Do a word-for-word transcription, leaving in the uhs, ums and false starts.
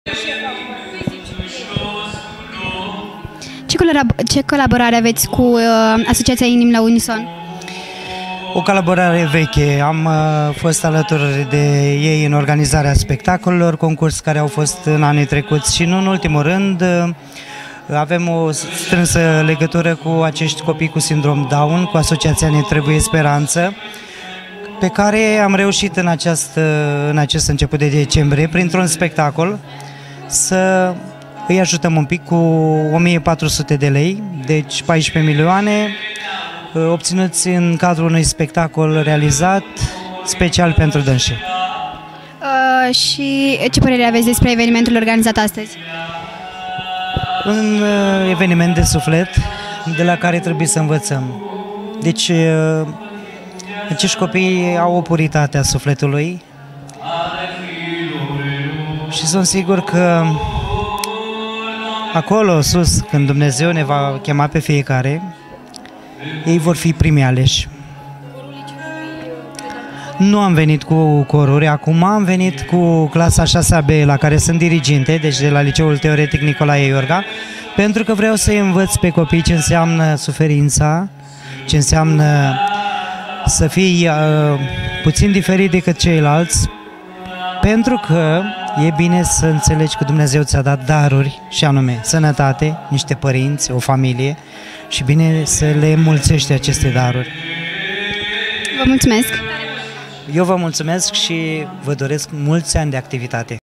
Ce, colab ce colaborare aveți cu uh, Asociația Inimi la Unison? O colaborare veche. Am uh, fost alături de ei în organizarea spectacolelor, concurs care au fost în anii trecuți și nu în ultimul rând uh, avem o strânsă legătură cu acești copii cu sindrom Down, cu Asociația Ne Trebuie Speranță, pe care am reușit în, această, în acest început de decembrie, printr-un spectacol, să îi ajutăm un pic cu o mie patru sute de lei, deci paisprezece milioane, obținuți în cadrul unui spectacol realizat special pentru dânsii. Uh, și ce părere aveți despre evenimentul organizat astăzi? Un uh, eveniment de suflet de la care trebuie să învățăm. Deci uh, acești copii au o puritate a sufletului și sunt sigur că acolo sus, când Dumnezeu ne va chema pe fiecare, ei vor fi primii aleși. Nu am venit cu coruri, acum am venit cu clasa șasea B, la care sunt diriginte, deci de la Liceul Teoretic Nicolae Iorga, pentru că vreau să-i învăț pe copii ce înseamnă suferința, ce înseamnă să fii uh, puțin diferit decât ceilalți, pentru că e bine să înțelegi că Dumnezeu ți-a dat daruri, și anume sănătate, niște părinți, o familie, și bine să le înmulțești aceste daruri. Vă mulțumesc! Eu vă mulțumesc și vă doresc mulți ani de activitate.